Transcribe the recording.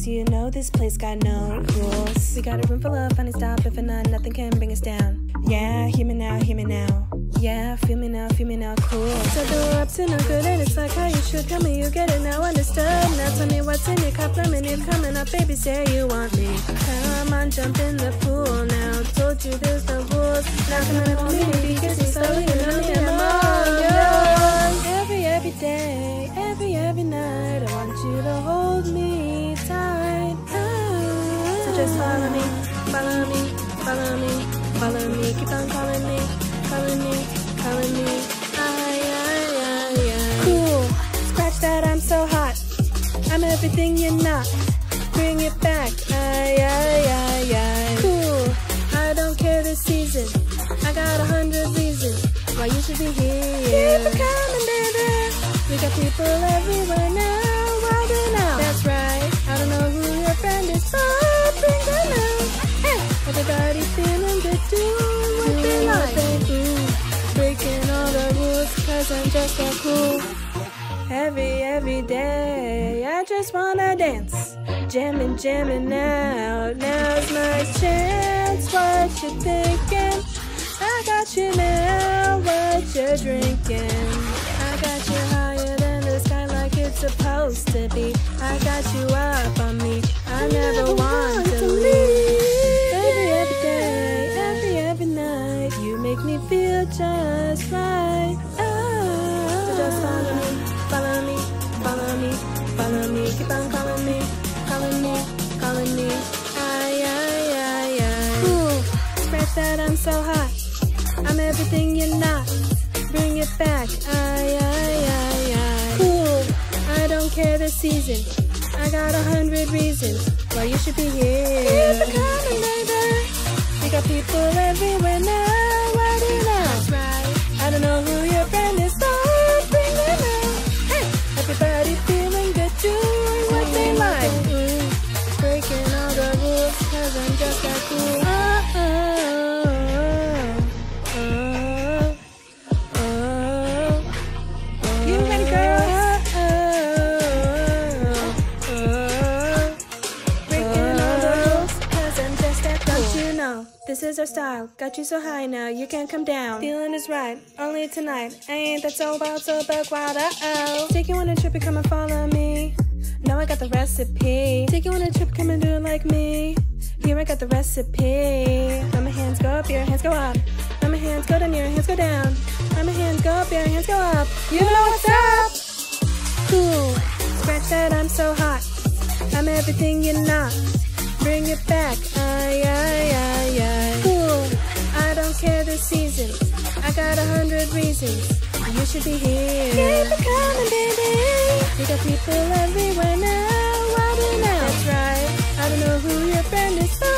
cause you know this place got no rules. We got a room full of funny stuff, if none, nothing can bring us down. Yeah, hear me now, hear me now. Yeah, feel me now, cool. So do up to no good and it's like how you should. Tell me you get it now, understood. Now tell me what's in your cup, lemonade coming up, baby, say you want me. Come on, jump in the pool now. Told you there's no rules. Now come and hold me, kiss me slowly, you know me, I'm all yours. Every day, every night, I want you to hold me tight. Oh. So just follow me, follow me, follow me, follow me. Keep on calling me, calling me, calling me. Cool, scratch that, I'm so hot. I'm everything you're not. Bring it back, Cool, I don't care this season. I got 100 reasons why you should be here. Keep it coming, baby. We got people everywhere now, wild and out. That's right, I don't know who your friend is, but bring them out. Hey, everybody feeling good, doing what they like. Breaking all the rules, cause I'm just so cool. Every day, I just wanna dance. Jamming now. Now's my chance, what you thinking? I got you now, what you're drinking. I got you higher than the sky like it's supposed to be. I got you up on me, I never want to leave. Every day, every night, you make me feel just right. Oh. So just follow me, follow me, follow me, follow me. Keep on calling me, calling me, calling me. Ooh, scratch that, I'm so hot. I'm everything you're not. Bring it back, Cool, I don't care the season. I got 100 reasons why you should be here. Keep it coming, baby. We got people everywhere now. Why do you know? That's right, I don't know who your friend is, but bring them out. Hey, everybody feeling good, doing what they like. Breaking all the rules, cause I'm just that cool. This is our style, got you so high now, you can't come down. Feeling is right, only tonight. I ain't that so wild, so buck wild, Take you on a trip and come and follow me. Now I got the recipe. Take you on a trip, come and do it like me. Here I got the recipe. Let my hands go up, your hands go up. Let my hands go down, your hands go down. Let my hands go up, your hands go up. You know what's up? Cool, scratch that, I'm so hot. I'm everything you're not. Bring it back, Cool, I don't care the season. I got 100 reasons you should be here. Keep it coming, baby. We got people everywhere now. Why do you know? That's right, I don't know who your friend is,